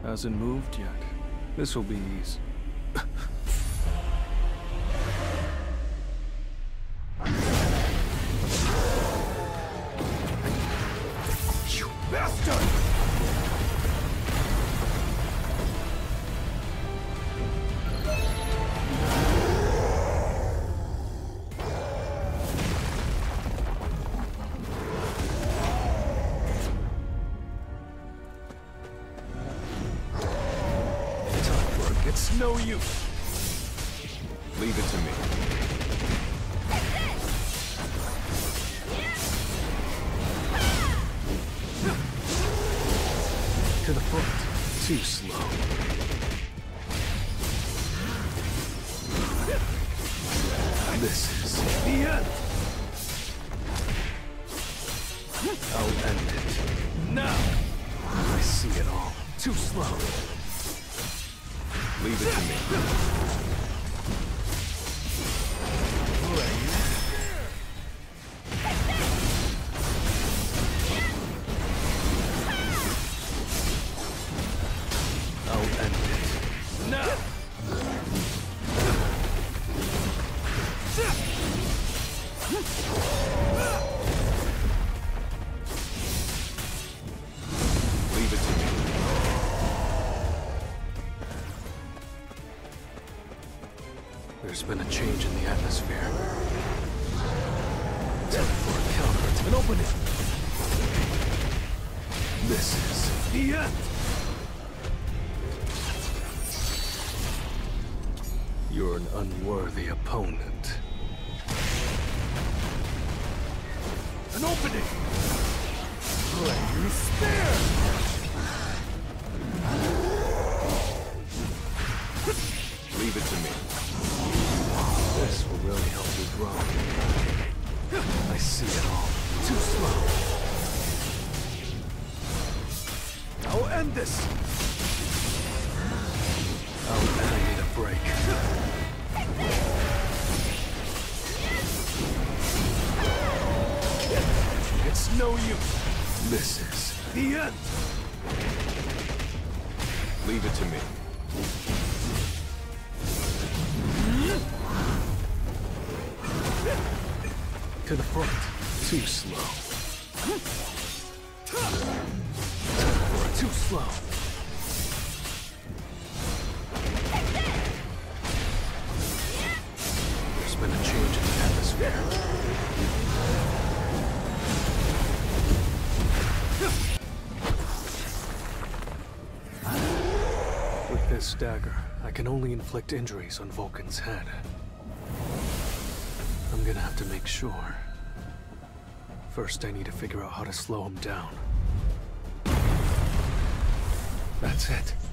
Hasn't moved yet. This will be easy. You bastard! It's no use. Leave it to me. To the front. Too slow. This is the end. I'll end it. Now! I see it all. Too slow. Leave it to me. I'll end it. Now! Leave it to me. There's been a change in the atmosphere. Time for a counter. An opening. This is the end. You're an unworthy opponent. An opening! Flame spear! Leave it to me. This will really help you grow. I see it all. Too slow. I'll end this! I need a break. It's no use. This is The end! Leave it to me. to the front. Too slow. Too slow. There's been a change in the atmosphere. With this dagger, I can only inflict injuries on Vulcan's head. I'm gonna have to make sure. First, I need to figure out how to slow him down. That's it.